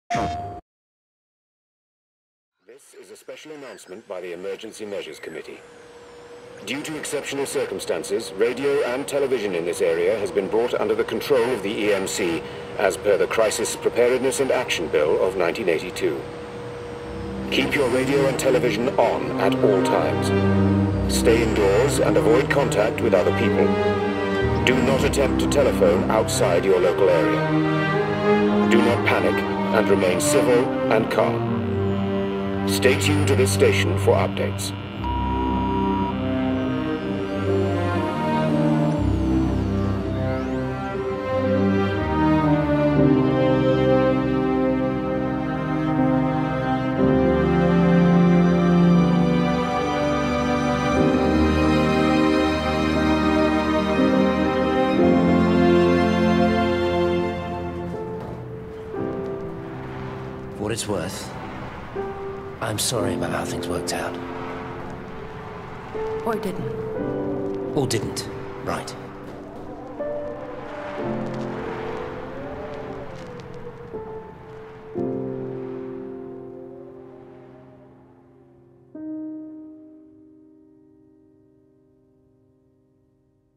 This is a special announcement by the Emergency Measures Committee. Due to exceptional circumstances, radio and television in this area has been brought under the control of the EMC as per the Crisis Preparedness and Action Bill of 1982. Keep your radio and television on at all times. Stay indoors and avoid contact with other people. Do not attempt to telephone outside your local area. Do not panic and remain civil and calm. Stay tuned to this station for updates. For what it's worth, I'm sorry about how things worked out. Or didn't. Or didn't, right.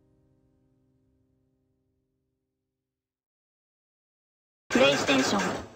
PlayStation